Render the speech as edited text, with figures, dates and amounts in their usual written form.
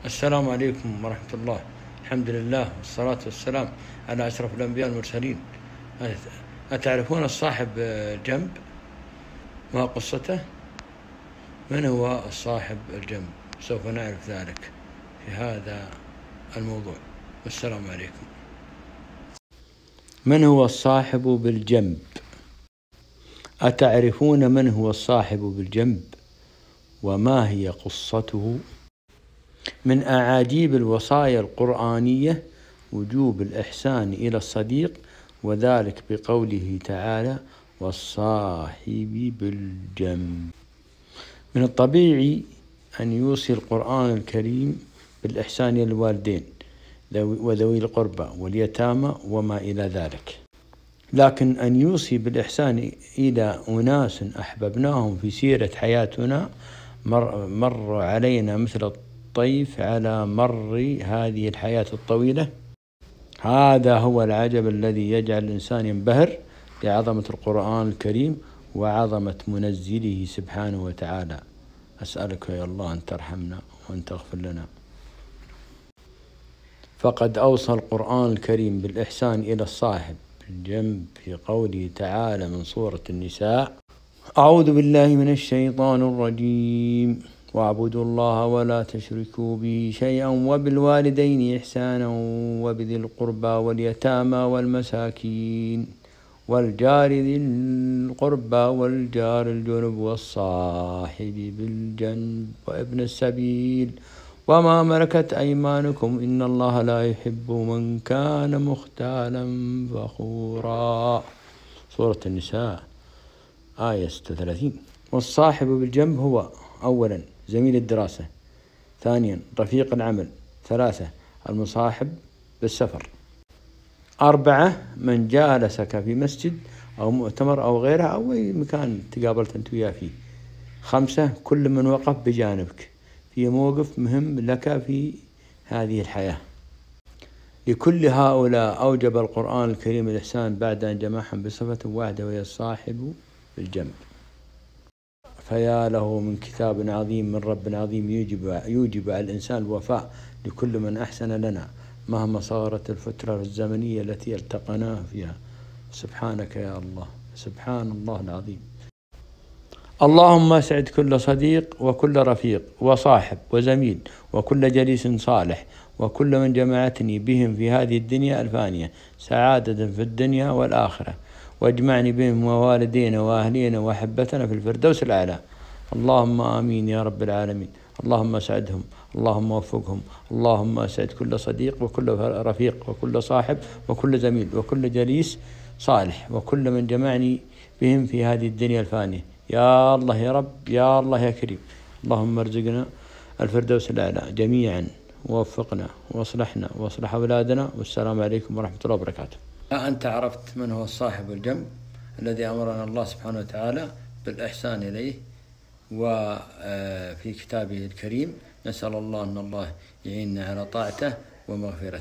السلام عليكم ورحمة الله. الحمد لله والصلاة والسلام على أشرف الأنبياء والمرسلين. أتعرفون الصاحب الجنب؟ ما قصته؟ من هو الصاحب الجنب؟ سوف نعرف ذلك في هذا الموضوع. والسلام عليكم. من هو الصاحب بالجنب؟ أتعرفون من هو الصاحب بالجنب؟ وما هي قصته؟ من أعاجيب الوصايا القرآنية وجوب الإحسان إلى الصديق، وذلك بقوله تعالى: والصاحب بالجنب. من الطبيعي أن يوصي القرآن الكريم بالإحسان إلى الوالدين وذوي القربى واليتامى وما إلى ذلك، لكن أن يوصي بالإحسان إلى أناس أحببناهم في سيرة حياتنا مر علينا مثل الطيف على مر هذه الحياة الطويلة، هذا هو العجب الذي يجعل الإنسان ينبهر بعظمة القرآن الكريم وعظمة منزله سبحانه وتعالى. أسألك يا الله أن ترحمنا وأن تغفر لنا. فقد أوصى القرآن الكريم بالإحسان إلى الصاحب بالجنب في قوله تعالى من سورة النساء: أعوذ بالله من الشيطان الرجيم، واعبدوا الله ولا تشركوا به شيئا وبالوالدين إحسانا وبذي القربى واليتامى والمساكين والجار ذي القربى والجار الجنب والصاحب بالجنب وابن السبيل وما ملكت أيمانكم إن الله لا يحب من كان مختالا فخورا. سورة النساء آية 36. والصاحب بالجنب هو: أولا زميل الدراسة، ثانيا رفيق العمل، ثلاثة المصاحب بالسفر، أربعة من جالسك في مسجد أو مؤتمر أو غيره أو أي مكان تقابلت أنت وياه فيه، خمسة كل من وقف بجانبك في موقف مهم لك في هذه الحياة. لكل هؤلاء أوجب القرآن الكريم الإحسان بعد أن جمعهم بصفة واحدة وهي الصاحب بالجنب. فيا له من كتاب عظيم من رب عظيم يوجب على الإنسان الوفاء لكل من أحسن لنا مهما صارت الفترة الزمنية التي التقناه فيها. سبحانك يا الله، سبحان الله العظيم. اللهم اسعد كل صديق وكل رفيق وصاحب وزميل وكل جليس صالح وكل من جمعتني بهم في هذه الدنيا الفانية سعادة في الدنيا والآخرة، واجمعني بهم ووالدينا وأهلينا وأحبتنا في الفردوس الأعلى. اللهم آمين يا رب العالمين. اللهم اسعدهم، اللهم وفقهم، اللهم اسعد كل صديق وكل رفيق وكل صاحب وكل زميل وكل جليس صالح وكل من جمعني بهم في هذه الدنيا الفانية. يا الله يا رب، يا الله يا كريم. اللهم ارزقنا الفردوس الأعلى جميعا، ووفقنا واصلحنا واصلح أولادنا. والسلام عليكم ورحمة الله وبركاته. أنت عرفت من هو الصاحب الجنب الذي أمرنا الله سبحانه وتعالى بالإحسان إليه وفي كتابه الكريم. نسأل الله أن الله يعيننا على طاعته ومغفرته.